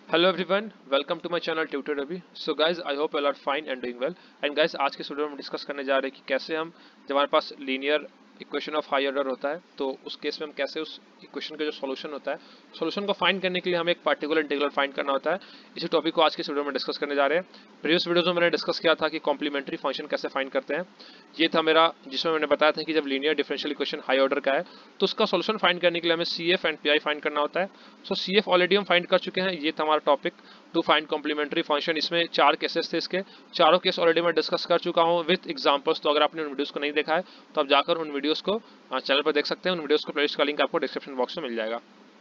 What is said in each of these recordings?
Hello everyone, welcome to my channel Tutor Ravi. So guys, I hope you all are fine and doing well. And guys, आज के इस video में discuss करने जा रहे हैं कि कैसे हम जब हमारे पास linear equation of high order होता है तो उस केस में हम कैसे उस इक्वेशन का जो सॉल्यूशन होता है सॉल्यूशन को फाइंड करने के लिए हमें एक पार्टिकुलर इंटीग्रल फाइंड करना होता है। इसी टॉपिक को आज के इस वीडियो में डिस्कस करने जा रहे हैं। प्रीवियस वीडियोज में मैंने डिस्कस किया था कि कॉम्प्लीमेंट्री फंक्शन कैसे फाइंड करते हैं, ये था मेरा, जिसमें मैंने बताया था कि जब linear differential equation high order का है तो उसका सॉल्यूशन फाइंड करने के लिए हमें C F and P I find करना होता है। सो सी एफ ऑलरेडी हम फाइंड कर चुके हैं, ये था हमारा topic to find complementary function. इसमें 4 केसेस थे, इसके चारों केस ऑलरेडी मैं डिस्कस कर चुका हूँ विद एग्जांपल्स। तो अगर आपने उन वीडियोस को नहीं देखा है तो आप जाकर उन वीडियोस को चैनल पर देख सकते हैं। उन वीडियोस को प्लेलिस्ट का लिंक आपको डिस्क्रिप्शन बॉक्स में मिल जाएगा।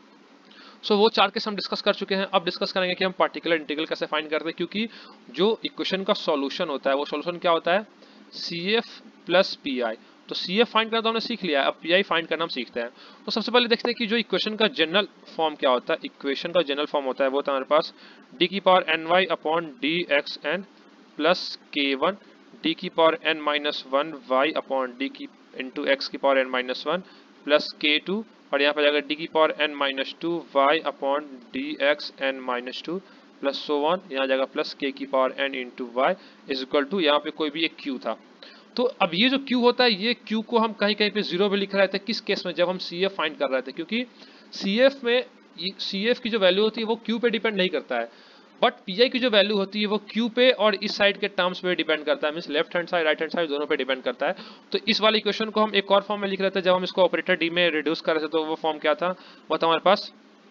सो वो 4 केस हम डिस्कस कर चुके हैं। अब डिस्कस करेंगे कि हम पार्टिकुलर इंटीग्रल कैसे फाइंड करते हैं, क्योंकि जो इक्वेशन का सॉल्यूशन होता है वो सॉल्यूशन क्या होता है, C F plus P I. तो सी एफ फाइंड करना तो हमने सीख लिया है, अब पी आई फाइंड करना हम सीखते हैं। तो सबसे पहले देखते हैं कि जो इक्वेशन का जनरल फॉर्म क्या होता है। इक्वेशन का जनरल फॉर्म होता है वो होता है हमारे पास डी की power N Y upon D X N plus K one D की power N minus one Y upon D की इंटू एक्स की power N minus one plus K two, और यहाँ पे जाएगा डी की power N minus two Y upon D X N minus two plus so on, यहाँ जाएगा plus K की power N into Y is equal to, यहाँ पे कोई भी एक क्यू था। तो अब ये जो क्यू होता है, ये क्यू को हम कहीं कहीं पे जीरो पे लिख रहे थे। किस केस में, जब हम सी एफ फाइंड कर रहे थे, क्योंकि सी एफ में सी एफ की जो वैल्यू होती है वो क्यू पे डिपेंड नहीं करता है, बट पी आई की जो वैल्यू होती है वो क्यू पे और इस साइड के टर्म्स पे डिपेंड करता है, means left hand side right hand side दोनों पे डिपेंड करता है। तो इस वाली इक्वेशन को हम एक और फॉर्म में लिख रहे थे, जब हम इसको ऑपरेटर डी में रिड्यूस कर रहे थे। तो वो फॉर्म क्या था, वो था हमारे पास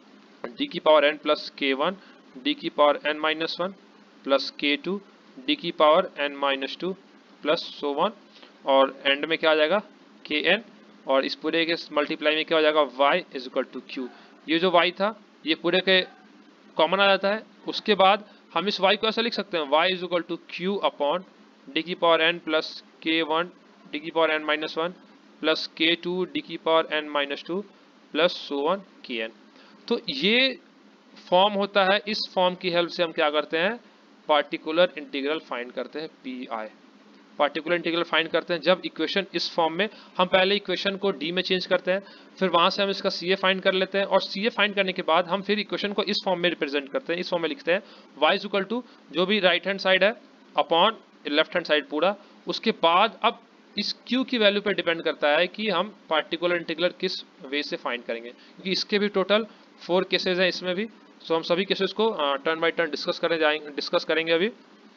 डी की power N plus K one D की power N minus one plus K two D की power N minus two plus so on, और एंड में क्या आ जाएगा के एन, और इस पूरे के मल्टीप्लाई में क्या हो जाएगा y is equal to Q. ये जो y था ये पूरे के कॉमन आ जाता है। उसके बाद हम इस y को ऐसा लिख सकते हैं y is equal to Q upon D की power N plus K one D की power N minus one plus K two D की power N minus two plus so on K N. तो ये फॉर्म होता है, इस form की help से हम क्या करते हैं, पार्टिकुलर इंटीग्रल फाइंड करते हैं, P I particular integral find करते हैं। जब इक्वेशन इस फॉर्म में, हम पहले इक्वेशन को डी में चेंज करते हैं, फिर वहां से हम इसका सी ए फाइंड कर लेते हैं, और सी ए फाइंड करने के बाद हम फिर इक्वेशन को इस फॉर्म में रिप्रेजेंट करते हैं। इस फॉर्म में लिखते हैं वाई इज इक्वल टू जो भी राइट हैंड साइड है अपॉन लेफ्ट हैंड साइड पूरा। उसके बाद अब इस क्यू की वैल्यू पर डिपेंड करता है कि हम पार्टिकुलर इंटीग्रल किस वे से फाइंड करेंगे, क्योंकि इसके भी टोटल 4 केसेज हैं इसमें भी। सो हम सभी केसेस को टर्न बाय टर्न डिस्कस करेंगे। अभी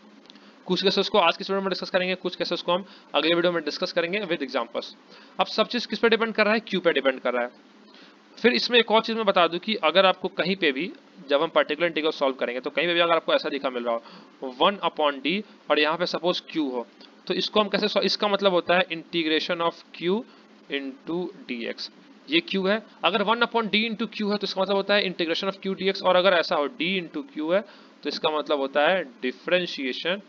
कुछ केसेस को आज की वीडियो में डिस्कस करेंगे, कुछ केसेस को हम अगले वीडियो में डिस्कस करेंगे विद एग्जांपल्स। अब सब चीज किस पे डिपेंड कर रहा है, क्यू पे डिपेंड कर रहा है। फिर इसमें एक और चीज मैं बता दूं कि अगर आपको कहीं पे भी, जब हम पर्टिकुलर इंटीग्रल सॉल्व करेंगे तो कहीं पे भी अगर आपको ऐसा दिखा मिल रहा हो 1 अपॉन डी और यहाँ पे सपोज क्यू हो, तो इसको हम कैसे, इसका मतलब होता है integration of Q into D X. ये क्यू है, अगर 1 अपॉन डी इंटू क्यू है तो इसका मतलब होता है integration of Q D X, और अगर ऐसा हो डी इंटू क्यू है तो इसका मतलब होता है डिफरेंशिएशन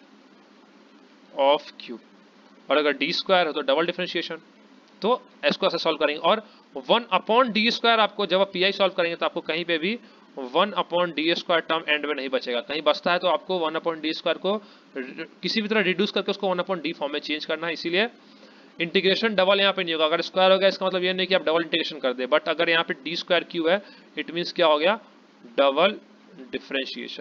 ऑफ क्यू, और अगर डी स्क्वायर हो तो डबल डिफरेंशिएशन। तो इसको ऐसे सॉल्व करेंगे, और 1 अपॉन डी स्क्वायर आपको जब आप पी आई सॉल्व करेंगे तो आपको कहीं पे भी 1 upon D square term end में नहीं बचेगा। कहीं बचता है तो आपको 1 अपॉन डी स्क्वायर को किसी भी तरह रिड्यूस करके उसको 1 अपॉन डी फॉर्म में चेंज करना है। इसीलिए इंटीग्रेशन डबल यहाँ पे नहीं होगा। अगर स्क्वायर हो गया इसका मतलब ये नहीं कि आप डबल इंटीग्रेशन कर दे, बट अगर यहाँ पे डी स्क्वायर क्यू है इट मीन्स क्या हो गया, डबल डिफरेंशिएशन।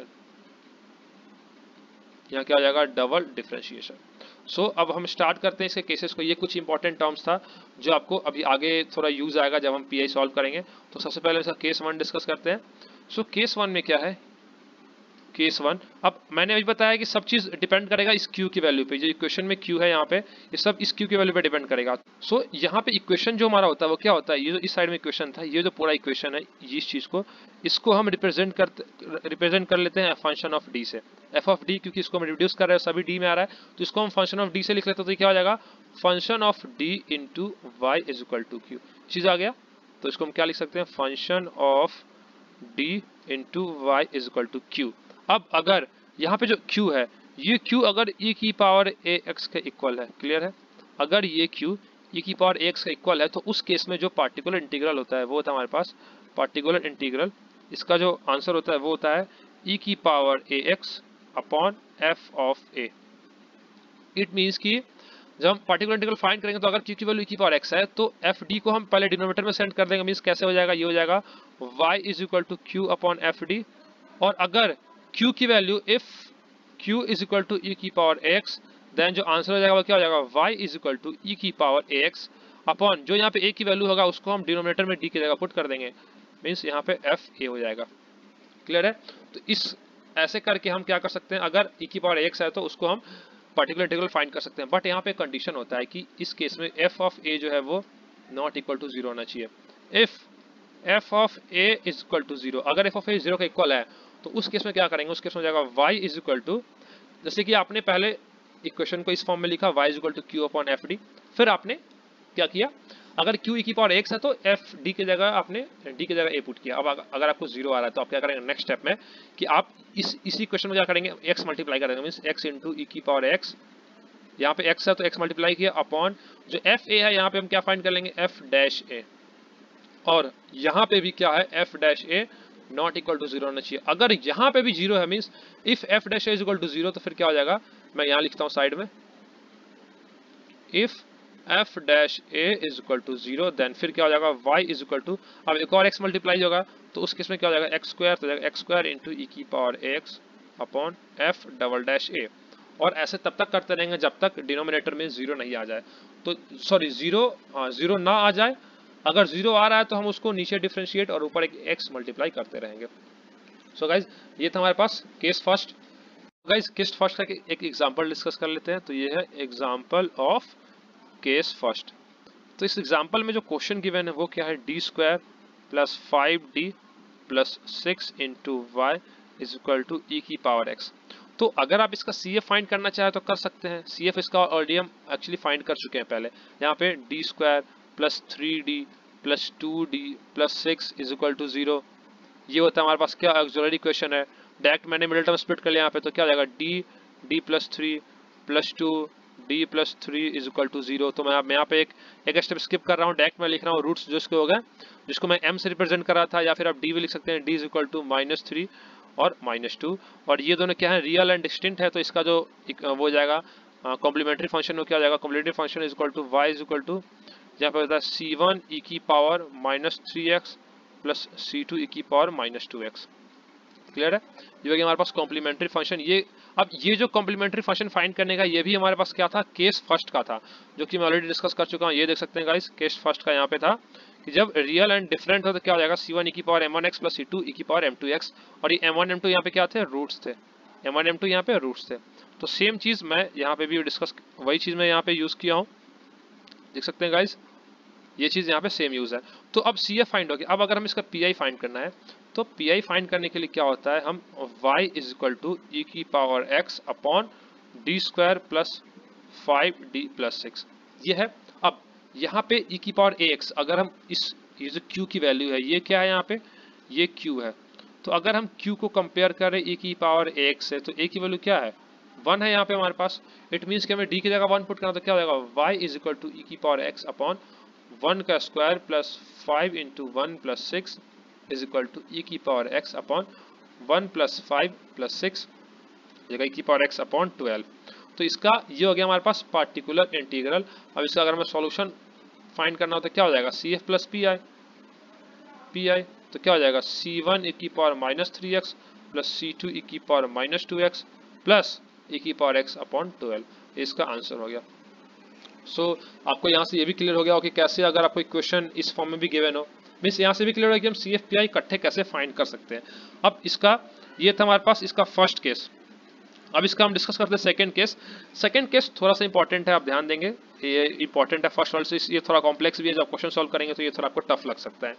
यहाँ क्या हो जाएगा, डबल डिफरेंशिएशन। सो अब हम स्टार्ट करते हैं इसके केसेस को। ये कुछ इंपॉर्टेंट टर्म्स था जो आपको अभी आगे थोड़ा यूज आएगा जब हम पीआई सॉल्व करेंगे। तो सबसे पहले इसका केस 1 डिस्कस करते हैं। सो केस 1 में क्या है, केस 1, अब मैंने अभी बताया कि सब चीज डिपेंड करेगा इस क्यू की वैल्यू पे। जो इक्वेशन में क्यू है यहाँ पे, ये सब इस क्यू की वैल्यू पे डिपेंड करेगा। सो यहाँ पे इक्वेशन जो हमारा होता है वो क्या होता है, ये जो इस साइड में इक्वेशन था, ये जो पूरा इक्वेशन है, इस चीज को, इसको हम रिप्रेजेंट कर लेते हैं फंक्शन ऑफ डी से। एफ ऑफ डी, क्योंकि इसको हम रिड्यूस कर रहे हैं सभी डी में आ रहा है, तो इसको हम फंक्शन ऑफ डी से लिख लेते हैं। तो क्या हो जाएगा, function of D into Y is equal to Q. चीज आ गया, तो इसको हम क्या लिख सकते हैं, function of D into Y is equal to Q. अब अगर यहाँ पे जो q है, ये q अगर e की पावर ax के इक्वल है, क्लियर है, अगर ये q e की पावर ax का इक्वल है तो उस केस में जो पार्टिकुलर इंटीग्रल होता है वो होता है हमारे पास पार्टिकुलर इंटीग्रल, इसका जो आंसर होता है वो होता है e की पावर ax upon f of a। It means कि जब हम पार्टिकुलर इंटीग्रल फाइंड करेंगे तो अगर q की वैल्यू e की पावर x है तो एफ डी को हम पहले डिनोमिनेटर में सेंड कर देंगे। मीन्स कैसे हो जाएगा, ये हो जाएगा y is equal to Q upon F D और अगर q की value if q is equal to e की पावर x, देन जो आंसर हो जाएगा वो क्या हो जाएगा, y is equal to e की पावर ax अपॉन जो यहाँ पे a की वैल्यू होगा उसको हम डिनोमिनेटर में d की जगह पुट कर देंगे, मीन्स यहाँ पे f a हो जाएगा। क्लियर है? तो इस ऐसे करके हम क्या कर सकते हैं, अगर e की पावर x है तो उसको हम पर्टिकुलर इंटीग्रल फाइंड कर सकते हैं। बट यहाँ पे कंडीशन होता है कि इस केस में f ऑफ a जो है वो नॉट इक्वल टू 0 होना चाहिए। If f of a is equal to 0, अगर f ऑफ a 0 का इक्वल है तो उस केस में क्या करेंगे, उस केस में हो जाएगा y इज इक्वल टू, जैसे कि आपने पहले इक्वेशन को इस फॉर्म में लिखा y is equal to q upon F D, फिर आपने क्या किया, अगर q e की पावर x है तो f d की जगह आपने d की जगह a पुट किया। अब अगर आपको 0 आ रहा है तो आप क्या करेंगे नेक्स्ट स्टेप में कि आप इसी क्वेश्चन में क्या करेंगे, x मल्टीप्लाई करेंगे, मींस x इंटू e की पावर x, यहाँ पे x है तो x मल्टीप्लाई किया अपॉन जो f a है यहाँ पे हम क्या फाइंड कर लेंगे, f डैश a, और यहाँ पे भी क्या है, f dash a not equal to 0 होना चाहिए। अगर यहाँ पे भी 0 है means if f dash a is equal to 0, तो फिर क्या हो जाएगा, मैं यहाँ लिखता हूँ साइड में, if f dash a is equal to 0, then फिर क्या हो जाएगा, y इज इक्वल टू, अब एक और x मल्टीप्लाई होगा तो उस केस में क्या हो जाएगा, x स्क्वायर, तो जाएगा x स्क्वायर इंटू e की power x upon f double dash a, और ऐसे तब तक करते रहेंगे जब तक डिनोमिनेटर में 0 नहीं आ जाए, तो सॉरी 0 ना आ जाए। अगर 0 आ रहा है तो हम उसको नीचे डिफरेंशिएट और ऊपर एक x मल्टीप्लाई करते रहेंगे। सो गाइज ये था हमारे पास case first. Guys case first का एक एग्जांपल डिस्कस कर लेते हैं, तो ये है एग्जांपल ऑफ केस फर्स्ट। तो इस एग्जांपल में जो क्वेश्चन गिवन है वो क्या है, d square plus 5d plus 6 into Y is equal to e की पावर x। तो अगर आप इसका CF फाइंड करना चाहे तो कर सकते हैं, CF इसका ऑलरेडी हम एक्चुअली फाइंड कर चुके हैं पहले। यहाँ पे D square plus 3d plus 2d plus 6 is equal to 0, ये होता है हमारे पास क्या, ऑक्सिलरी इक्वेशन है। डायरेक्ट मैंने मिडिल टर्म स्प्लिट कर लिया यहाँ पे, तो क्या हो जाएगा, d plus 3 plus 2 d plus 3 is equal to 0। तो मैं यहाँ पे एक स्टेप स्किप कर रहा हूँ, डायरेक्ट मैं लिख रहा हूँ रूट्स जो इसके हो गए, जिसको मैं m से रिप्रेजेंट कर रहा था, या फिर आप d भी लिख सकते हैं, d इज इक्वल टू -3 और -2, और ये दोनों क्या है, रियल एंड डिस्टिंक्ट है, तो इसका जो वो जाएगा कॉम्प्लीमेंट्री फंक्शन, वो क्या हो जाएगा, complementary function is equal to y is equal to, यहाँ पे होता है c1 e की power -3x plus c2 e की पावर -2x। क्लियर है? ये हो गया हमारे पास कॉम्प्लीमेंट्री फंक्शन। ये अब ये जो कॉम्प्लीमेंट्री फंक्शन फाइंड करने का ये भी हमारे पास क्या था, केस फर्स्ट का था, जो कि मैं ऑलरेडी डिस्कस कर चुका हूँ। ये देख सकते हैं गाइस, केस फर्स्ट का यहाँ पे था कि जब रियल एंड डिफरेंट हो तो क्या हो जाएगा, c1 e की power m1x plus c2 e की पावर m2x, और ये m1 m2 यहाँ पे क्या थे, रूट्स थे, m1 m2 यहाँ पे रूट्स थे। तो सेम चीज मैं यहाँ पे भी डिस्कस, वही चीज मैं यहाँ पे यूज किया हूँ, देख सकते हैं गाइस, ये चीज यहाँ पे सेम यूज है। तो अब CF फाइंड हो गया। अब अगर हम इसका PI फाइंड करना है तो PI फाइंड करने के लिए क्या होता है, हम y is equal to e की power x upon D square plus 5d plus 6, ये है। अब यहाँ पे e की पावर ax, अगर हम ये जो q की वैल्यू है, ये क्या है यहाँ पे, ये q है, तो अगर हम q को कंपेयर करें e की पावर ax से, तो a की वैल्यू क्या है, 1 है यहाँ पे हमारे पास। इट मीन्स कि हमें d की जगह 1 पुट करना, तो क्या हो जाएगा, y is equal to e की पावर x अपॉन 1 का square plus 5 into 1 plus 6 is equal to e की power x upon 1 plus 5 plus 6 जगह ई की पावर x अपॉन 12। तो इसका ये हो गया हमारे पास पार्टिकुलर इंटीग्रल। अब इसका अगर हमें सॉल्यूशन फाइंड करना हो तो क्या हो जाएगा, CF प्लस PI, तो क्या हो जाएगा, c1 ई की पावर -3x प्लस c2 ई की पावर -2x प्लस ई की पावर x अपॉन 12, इसका आंसर हो गया। सो आपको यहाँ से ये भी क्लियर हो गया हो कि कैसे अगर आपको इक्वेशन इस फॉर्म में भी गिवन हो, मीन्स यहाँ से भी क्लियर हो कि हम CF PI इकट्ठे कैसे फाइंड कर सकते हैं। अब इसका ये था हमारे पास इसका फर्स्ट केस। अब इसका हम डिस्कस करते हैं सेकंड केस। सेकंड केस थोड़ा सा इंपॉर्टेंट है, आप ध्यान देंगे, ये इंपॉर्टेंट है फर्स्ट वाले से, ये थोड़ा कॉम्प्लेक्स भी है, जब क्वेश्चन सॉल्व करेंगे तो ये थोड़ा आपको टफ लग सकता है।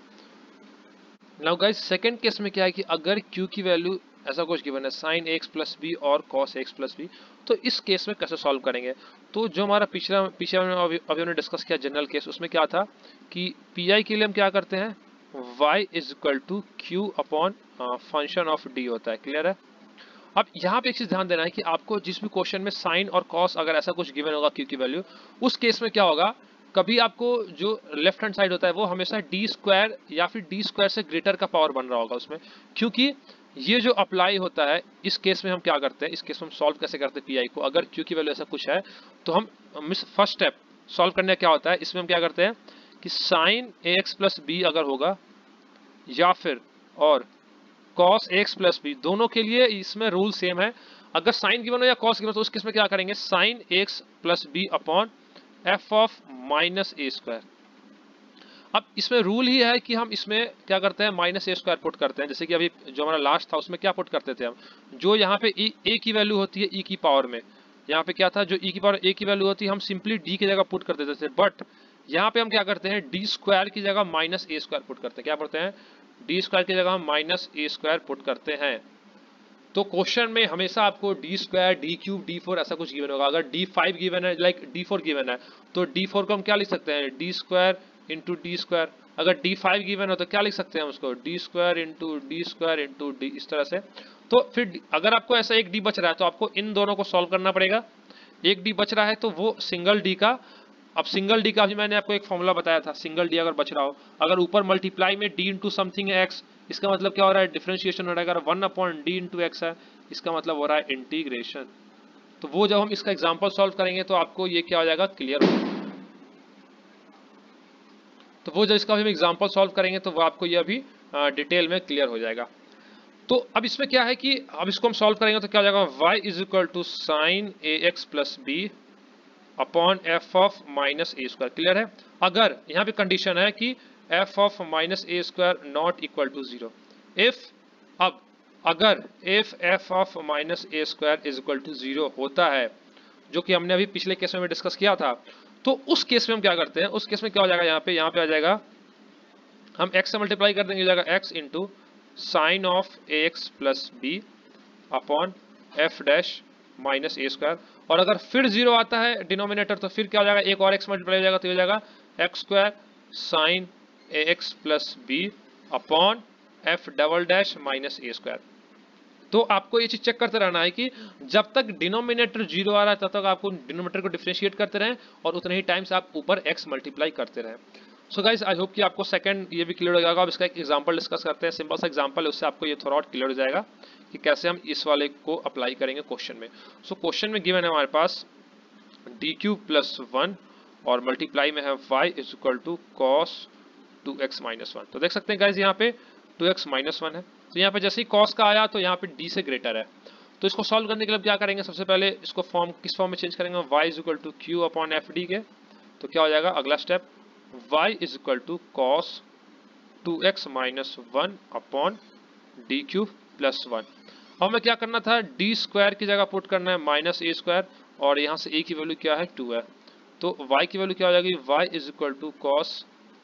नाउ गाइस सेकंड केस में क्या है कि अगर q की वैल्यू ऐसा कुछ गिवन है sin ax प्लस बी और cos ax प्लस बी, तो इस केस में कैसे सॉल्व करेंगे। तो जो हमारा पीछे अभी हमने डिस्कस किया जनरल केस, उसमें क्या था कि PI के लिए हम क्या करते हैं, y is equal to q upon function of d होता है। क्लियर है? अब यहाँ पे एक चीज ध्यान देना है कि आपको जिस भी क्वेश्चन में साइन और कॉस अगर ऐसा कुछ गिवन होगा q की वैल्यू, उस केस में क्या होगा, कभी आपको जो लेफ्ट हैंड साइड होता है वो हमेशा डी स्क्वायर या फिर डी स्क्वायर से ग्रेटर का पावर बन रहा होगा उसमें, क्योंकि ये जो अप्लाई होता है इस केस में हम क्या करते हैं, इस केस में हम सॉल्व कैसे करते हैं PI को, अगर q की वैल्यू ऐसा कुछ है तो हम फर्स्ट स्टेप सॉल्व करने क्या होता है, इसमें हम क्या करते हैं कि साइन ax प्लस बी अगर होगा या फिर और cos x प्लस बी, दोनों के लिए इसमें रूल सेम है। अगर साइन गिवन हो या कॉस गिवन हो तो उस केस में क्या करेंगे, sine x plus b upon f of minus a square. अब इसमें रूल ही है कि हम इसमें क्या करते हैं, माइनस ए स्क्वायर पुट करते हैं। जैसे कि अभी जो हमारा लास्ट था उसमें क्या पुट करते थे हम, जो यहाँ पे ए की वैल्यू होती है ई की पावर में, यहाँ पे क्या था, जो ई की पावर ए की वैल्यू होती है हम सिंपली डी की जगह पुट कर देते थे। बट यहाँ पे हम क्या करते हैं, डी स्क्वायर की जगह माइनस ए स्क्वायर पुट करते हैं। क्या पढ़ते हैं, डी स्क्वायर की जगह हम माइनस ए स्क्वायर पुट करते हैं। तो क्वेश्चन में हमेशा आपको d square, d cube, d four ऐसा कुछ गिवन होगा। अगर डी फाइव गिवन है, लाइक डी फोर गिवन है, तो डी फोर को हम क्या लिख सकते हैं, d square into d square. अगर डी फाइव गिवन हो तो क्या लिख सकते हैं हम उसको, डी स्क्वायर इंटू डी, इस तरह से। तो फिर अगर आपको ऐसा एक डी बच रहा है तो आपको इन दोनों को सॉल्व करना पड़ेगा। एक डी बच रहा है तो वो सिंगल डी का, अब सिंगल डी का भी मैंने आपको एक फॉर्मूला बताया था, सिंगल डी अगर बच रहा हो, अगर ऊपर मल्टीप्लाई में डी इंटू समथिंग है एक्स, इसका मतलब क्या हो रहा है, डिफरेंशिएशन हो रहा है। अगर 1 अपॉन डी इंटू एक्स है, इसका मतलब हो रहा है इंटीग्रेशन। तो वो जब हम इसका एग्जांपल सॉल्व करेंगे तो आपको ये क्या हो जाएगा, क्लियर हो जाएगा। तो वो जब इसका हम एग्जांपल सॉल्व करेंगे तो वो आपको ये अभी डिटेल में क्लियर हो जाएगा। तो अब इसमें क्या है कि अब इसको हम सॉल्व करेंगे तो क्या हो जाएगा, y is equal to sine a x plus b upon f of minus a square. Clear है। अगर यहाँ पे कंडीशन है कि f of minus a square not equal to 0, if, अब अगर if f of minus a square is equal to 0 होता है, जो कि हमने अभी पिछले केस में डिस्कस किया था, तो उस केस में हम क्या करते हैं, उस केस में क्या हो जाएगा, यहाँ पे आ जाएगा, हम x से मल्टीप्लाई कर देंगे, हो जाएगा x into sine of a x plus b upon f dash minus a square. और अगर फिर 0 आता है डिनोमिनेटर तो फिर क्या हो जाएगा, एक और x मल्टीप्लाई हो जाएगा, तो हो जाएगा x square sine a x plus b upon f double dash minus a square. तो आपको ये चीज चेक करते रहना है कि जब तक डिनोमिनेटर 0 आ रहा है तब तक आपको डिनोमिनेटर को डिफरेंशिएट करते रहें और उतने ही टाइम्स आप ऊपर x मल्टीप्लाई करते रहें। सो गाइज आई होप कि आपको सेकंड ये भी क्लियर हो जाएगा। अब इसका एक एग्जांपल डिस्कस करते हैं, सिंपल सा एग्जांपल है, उससे आपको ये थोड़ा और क्लियर हो जाएगा कि कैसे हम इस वाले को अप्लाई करेंगे क्वेश्चन में। सो क्वेश्चन में गिवन है हमारे पास डी क्यूब प्लस 1 और मल्टीप्लाई में है y is equal to cos 2x minus 1। तो देख सकते हैं गाइज यहाँ पे 2x माइनस 1 है, तो यहाँ पे जैसे ही कॉस का आया तो यहाँ पे d से ग्रेटर है। तो इसको सॉल्व करने के लिए क्या करेंगे, सबसे पहले इसको फॉर्म किस फॉर्म में चेंज करेंगे, y is equal to Q upon F d के। तो क्या हो जाएगा अगला step, y is equal to cos 2x minus 1 upon d cube plus 1। अब हमें क्या करना था, डी स्क्वायर की जगह पुट करना है माइनस ए स्क्वायर, और यहाँ से a की वैल्यू क्या है 2 है, तो y की वैल्यू क्या हो जाएगी, y is equal to cos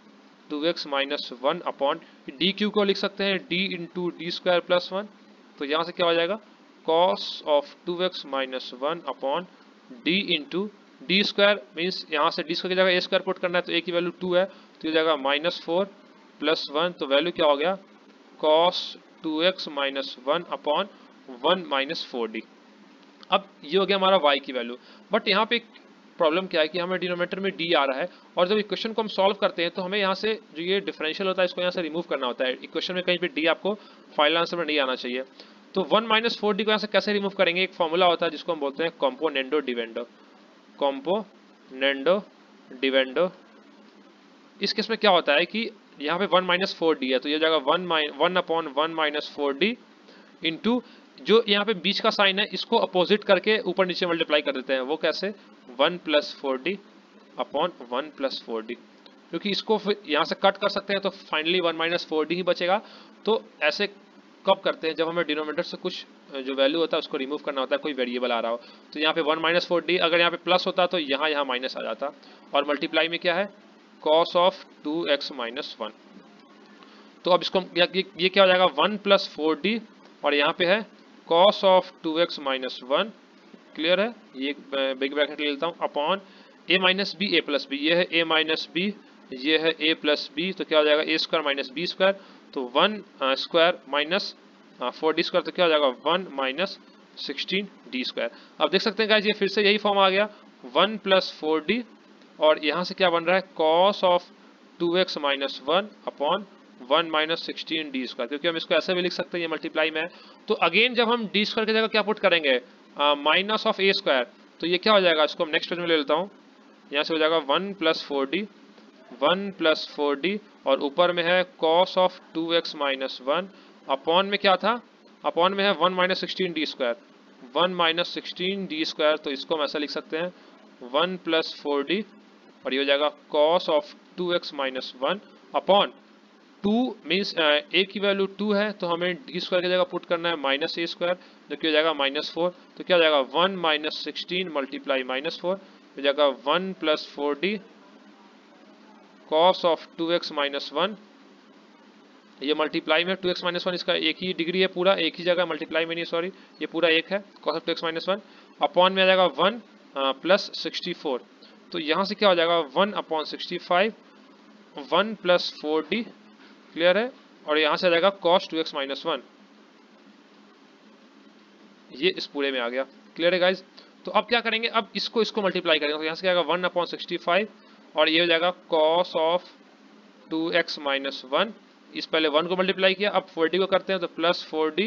2x minus 1 upon d cube को लिख सकते हैं d into d square plus 1। तो यहाँ से क्या हो जाएगा, cos of 2x minus 1 upon d into d square, means यहाँ से डी स्क्वायर की जगह ए स्क्वायर पुट करना है, तो a की वैल्यू 2 है, तो ये जाएगा माइनस 4 प्लस 1, तो वैल्यू क्या हो गया, cos 2x minus 1 upon 1 minus 4d। अब ये हो गया हमारा y की वैल्यू। बट यहाँ पे प्रॉब्लम क्या है कि हमें डिनोमिनेटर में d आ रहा है, और जब इक्वेशन को हम सॉल्व करते हैं तो हमें यहाँ से जो ये डिफरेंशियल होता है इसको यहाँ से रिमूव करना होता है। इक्वेशन में कहीं पे d आपको फाइनल आंसर में नहीं आना चाहिए। तो 1 माइनस 4d को यहाँ से कैसे रिमूव करेंगे, एक फॉर्मूला होता है जिसको हम बोलते हैं कॉम्पोनेंडो डिवेंडो। कॉम्पोनेंडो डिवेंडो, इस केस में क्या होता है कि यहाँ पे 1 माइनस 4d है, तो ये जाएगा 1 अपॉन 1 माइनस 4d इंटू जो यहाँ पे बीच का साइन है इसको अपोजिट करके ऊपर नीचे मल्टीप्लाई कर देते हैं। वो कैसे, 1 plus 4d upon 1 plus 4d, क्योंकि इसको यहाँ से कट कर सकते हैं तो फाइनली 1 माइनस 4d ही बचेगा। तो ऐसे कब करते हैं, जब हमें डिनोमिनेटर से कुछ जो वैल्यू होता है उसको रिमूव करना होता है, कोई वेरिएबल आ रहा हो। तो यहाँ पे 1 माइनस 4d, अगर यहाँ पे प्लस होता तो यहाँ माइनस आ जाता, और मल्टीप्लाई में क्या है, कॉस ऑफ 2x माइनस 1। तो अब इसको ये क्या हो जाएगा, 1 प्लस 4d, और यहाँ पे है cos of 2x minus 1। Clear है, ये बिग ब्रैकेट ले लेता हूँ, upon a minus b a plus b, ये है a माइनस बी, ये है a प्लस बी, तो क्या हो जाएगा a square minus b square, तो 1 स्क्वायर माइनस 4d स्क्वायर, तो क्या हो जाएगा 1 माइनस 16d स्क्वायर। अब देख सकते हैं गाइस ये फिर से यही फॉर्म आ गया, 1 प्लस 4d, और यहाँ से क्या बन रहा है, cos of 2x minus 1 upon 1 minus 16d square, क्योंकि हम इसको ऐसे भी लिख सकते हैं, ये मल्टीप्लाई में है। तो अगेन जब हम d स्क्वायर की जगह क्या पुट करेंगे, माइनस ऑफ a स्क्वायर, तो ये क्या हो जाएगा, इसको हम नेक्स्ट पेज में ले लेता हूँ, यहाँ से हो जाएगा 1 प्लस 4d, 1 प्लस 4d, और ऊपर में है cos of 2x minus 1 upon में क्या था, अपॉन में है 1 minus 16d square, 1 minus 16d square, तो इसको हम ऐसा लिख सकते हैं 1 प्लस 4d, और ये हो जाएगा cos of 2x minus 1 upon 2 means a की वैल्यू 2 है तो हमें d स्क्वायर की जगह पुट करना है माइनस a स्क्वायर, जो कि हो जाएगा -4, तो क्या हो जाएगा 1 माइनस 16 मल्टीप्लाई -4 हो जाएगा 1 plus 4d cos of 2x minus 1, ये मल्टीप्लाई में 2x माइनस 1 इसका एक ही डिग्री है, पूरा एक ही जगह, मल्टीप्लाई में नहीं सॉरी, ये पूरा एक है, cos of 2x minus 1 upon में आ जाएगा 1 प्लस 64, तो यहाँ से क्या हो जाएगा 1 अपॉन 65, 1 प्लस 4d, क्लियर है, और यहाँ से आ जाएगा cos 2x माइनस 1, ये इस पूरे में आ गया, क्लियर है गाइज। तो अब क्या करेंगे, अब इसको मल्टीप्लाई करेंगे, तो यहाँ से क्या आएगा 1 अपॉन 65 और ये हो जाएगा cos ऑफ 2x माइनस 1, इस पहले 1 को मल्टीप्लाई किया, अब 4d को करते हैं तो plus 4d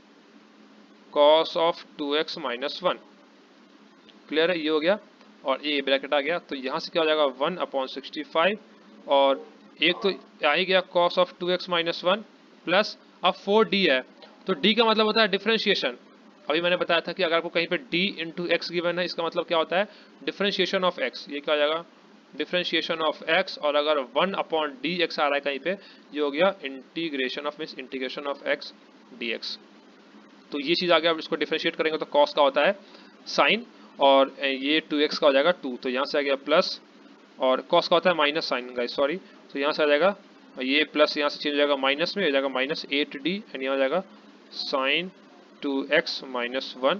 cos of 2x minus 1, clear है, ये हो गया और ये ब्रैकेट आ गया, तो यहाँ से क्या हो जाएगा 1 अपॉन 65 और एक तो आ ही गया cos of 2x minus 1 plus अब 4d है, तो d का मतलब होता है डिफरेंशिएशन। अभी मैंने बताया था कि अगर आपको कहीं पे d इंटू एक्स गिवन है, इसका मतलब क्या होता है डिफरेंशिएशन ऑफ x, ये क्या हो जाएगा डिफरेंशिएशन ऑफ x, और अगर 1 अपॉन डी एक्स आ रहा है कहीं पे, ये हो गया integration of means integration of x dx। तो ये चीज़ आ गया, अब इसको डिफरेंशिएट करेंगे तो cos का होता है साइन, और ये 2x का हो जाएगा 2, तो यहाँ से आ गया प्लस, और cos का होता है माइनस साइन गाइस सॉरी, तो यहाँ से आ जाएगा ये प्लस, यहाँ से चेंज हो जाएगा माइनस में, हो जाएगा माइनस 8d एंड यहाँ हो जाएगा साइन 2x माइनस 1,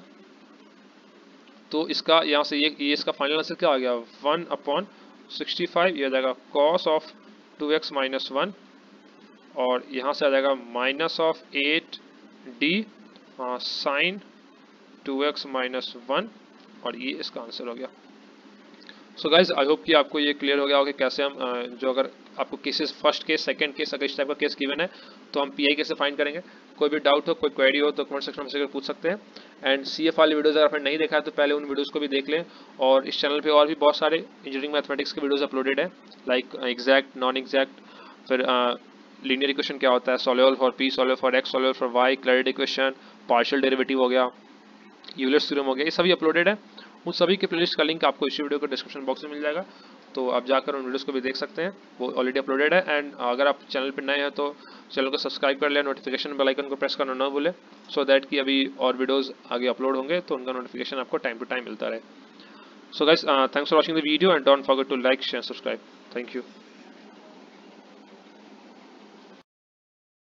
तो इसका यहाँ से ये इसका फाइनल आंसर क्या आ गया 1 अपॉन 65, ये आ जाएगा cos ऑफ 2x माइनस 1, और यहाँ से आ जाएगा minus of 8d sign 2x minus 1, और ये इसका आंसर हो गया। सो गाइज आई होप कि आपको ये क्लियर हो गया होगा कि कैसे हम जो अगर आपको cases first case second case अगर इस टाइप का केस गिवन है तो हम पीआई कैसे फाइंड करेंगे। कोई भी डाउट हो, कोई क्वेरी हो तो कमेंट सेक्शन में से पूछ सकते हैं। एंड सीएफ वाली वीडियोस अगर आपने नहीं देखा है तो पहले उन वीडियोस को भी देख लें, और इस चैनल पे और भी बहुत सारे इंजीनियरिंग मैथमेटिक्स के वीडियोस अपलोडेड है, लाइक एग्जैक्ट, नॉन एग्जैक्ट, फिर लीनियर इक्वेशन क्या होता है, soluble for p, soluble for x, soluble for y, clarity equation, partial derivative हो गया, यूलर्स थ्योरम हो गया, ये सभी अपलोडेड है। उन सभी के प्लेलिस्ट का लिंक आपको इस वीडियो के डिस्क्रिप्शन बॉक्स में मिल जाएगा, तो आप जाकर उन वीडियोस को भी देख सकते हैं, वो ऑलरेडी अपलोडेड है। एंड अगर आप चैनल पर नए हैं तो चैनल को सब्सक्राइब कर लें, नोटिफिकेशन बेल आइकन को प्रेस करना ना भूलें, सो दैट कि अभी और वीडियोस आगे अपलोड होंगे तो उनका नोटिफिकेशन आपको टाइम टू टाइम मिलता रहे। So guys, thanks for watching the video and don't forget to like, share, subscribe. Thank you.